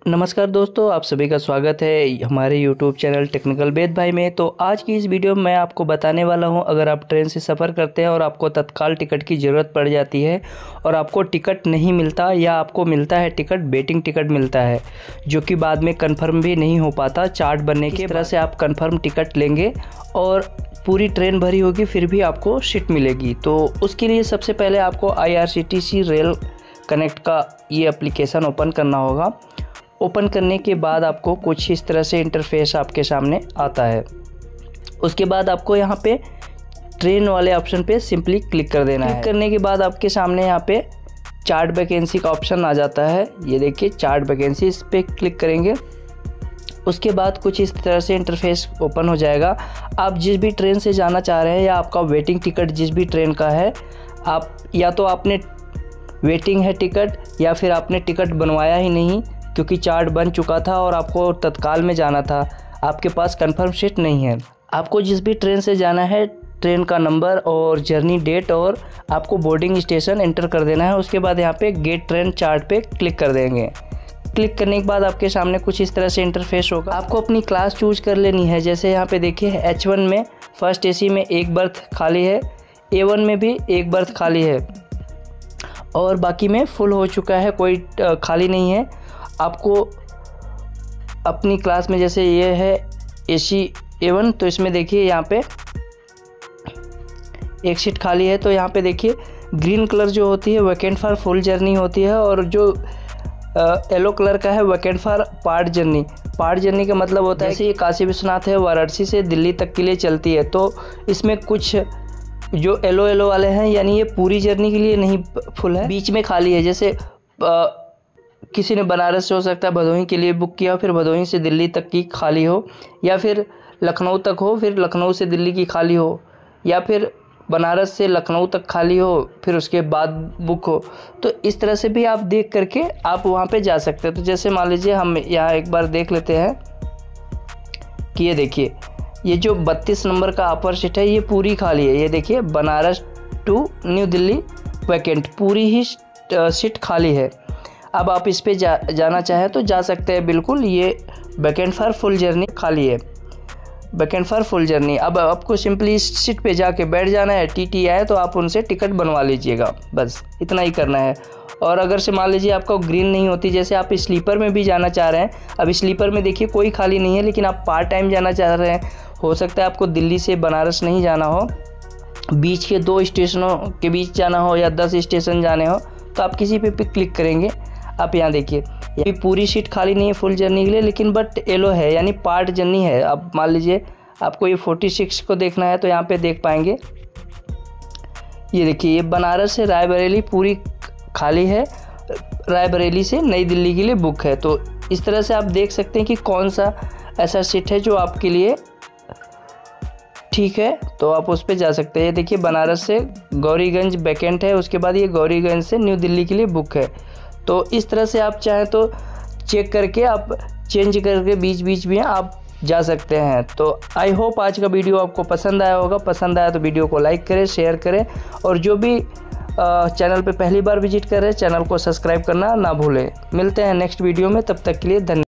नमस्कार दोस्तों, आप सभी का स्वागत है हमारे YouTube चैनल टेक्निकल वेद भाई में। तो आज की इस वीडियो में मैं आपको बताने वाला हूं, अगर आप ट्रेन से सफ़र करते हैं और आपको तत्काल टिकट की ज़रूरत पड़ जाती है और आपको टिकट नहीं मिलता या आपको मिलता है टिकट, वेटिंग टिकट मिलता है जो कि बाद में कंफर्म भी नहीं हो पाता चार्ट बनने के तरह से आप कंफर्म टिकट लेंगे और पूरी ट्रेन भरी होगी फिर भी आपको सीट मिलेगी। तो उसके लिए सबसे पहले आपको IRCTC रेल कनेक्ट का ये एप्लीकेशन ओपन करना होगा। ओपन करने के बाद आपको कुछ इस तरह से इंटरफेस आपके सामने आता है। उसके बाद आपको यहाँ पे ट्रेन वाले ऑप्शन पे सिंपली क्लिक कर देना है। क्लिक करने के बाद आपके सामने यहाँ पे चार्ट वैकेंसी का ऑप्शन आ जाता है। ये देखिए चार्ट वैकेंसी, इस पर क्लिक करेंगे। उसके बाद कुछ इस तरह से इंटरफेस ओपन हो जाएगा। आप जिस भी ट्रेन से जाना चाह रहे हैं या आपका वेटिंग टिकट जिस भी ट्रेन का है, आप या तो आपने वेटिंग है टिकट या फिर आपने टिकट बनवाया ही नहीं क्योंकि चार्ट बन चुका था और आपको तत्काल में जाना था, आपके पास कंफर्म सीट नहीं है। आपको जिस भी ट्रेन से जाना है, ट्रेन का नंबर और जर्नी डेट और आपको बोर्डिंग स्टेशन एंटर कर देना है। उसके बाद यहाँ पे गेट ट्रेन चार्ट पे क्लिक कर देंगे। क्लिक करने के बाद आपके सामने कुछ इस तरह से इंटरफेस होगा। आपको अपनी क्लास चूज कर लेनी है। जैसे यहाँ पे देखिए H1 में फर्स्ट AC में एक बर्थ खाली है, A1 में भी एक बर्थ खाली है और बाकी में फुल हो चुका है, कोई खाली नहीं है। आपको अपनी क्लास में जैसे ये है AC A1, तो इसमें देखिए यहाँ पे एक सीट खाली है। तो यहाँ पे देखिए ग्रीन कलर जो होती है वैकेंट फॉर फुल जर्नी होती है और जो येलो कलर का है vacant for part journey. Part journey का मतलब होता है जैसे ये काशी विश्वनाथ है, वाराणसी से दिल्ली तक के लिए चलती है। तो इसमें कुछ जो येलो वाले हैं यानी ये पूरी जर्नी के लिए नहीं फुल है, बीच में खाली है। जैसे किसी ने बनारस से हो सकता है भदोही के लिए बुक किया, फिर भदोही से दिल्ली तक की खाली हो, या फिर लखनऊ तक हो, फिर लखनऊ से दिल्ली की खाली हो, या फिर बनारस से लखनऊ तक खाली हो, फिर उसके बाद बुक हो। तो इस तरह से भी आप देख करके आप वहाँ पे जा सकते हैं। तो जैसे मान लीजिए हम यहाँ एक बार देख लेते हैं कि ये देखिए ये जो 32 नंबर का अपर सीट है ये पूरी खाली है। ये देखिए बनारस टू न्यू दिल्ली वैकेंट, पूरी ही सीट खाली है। अब आप इस पे जाना चाहें तो जा सकते हैं बिल्कुल। ये वैकेंट फॉर फुल जर्नी खाली है, वैकेंट फॉर फुल जर्नी। अब आपको सिंपली इस सीट पे जाके बैठ जाना है। TT आए तो आप उनसे टिकट बनवा लीजिएगा, बस इतना ही करना है। और अगर से मान लीजिए आपका ग्रीन नहीं होती, जैसे आप स्लीपर में भी जाना चाह रहे हैं, अब स्लीपर में देखिए कोई खाली नहीं है लेकिन आप पार्ट टाइम जाना चाह रहे हैं, हो सकता है आपको दिल्ली से बनारस नहीं जाना हो, बीच के 2 स्टेशनों के बीच जाना हो या 10 स्टेशन जाने हो, तो आप किसी पे क्लिक करेंगे। आप यहाँ देखिए ये पूरी सीट खाली नहीं है फुल जर्नी के लिए, लेकिन बट येलो है यानी पार्ट जर्नी है। अब मान लीजिए आपको ये 46 को देखना है तो यहाँ पे देख पाएंगे। ये देखिए ये बनारस से रायबरेली पूरी खाली है, रायबरेली से नई दिल्ली के लिए बुक है। तो इस तरह से आप देख सकते हैं कि कौन सा ऐसा सीट है जो आपके लिए ठीक है, तो आप उस पर जा सकते हैं। ये देखिए बनारस से गौरीगंज वैकेंट है, उसके बाद ये गौरीगंज से न्यू दिल्ली के लिए बुक है। तो इस तरह से आप चाहें तो चेक करके आप चेंज करके बीच में आप जा सकते हैं। तो आई होप आज का वीडियो आपको पसंद आया होगा। पसंद आया तो वीडियो को लाइक करें, शेयर करें और जो भी चैनल पे पहली बार विजिट कर रहे हैं चैनल को सब्सक्राइब करना ना भूलें। मिलते हैं नेक्स्ट वीडियो में, तब तक के लिए धन्यवाद।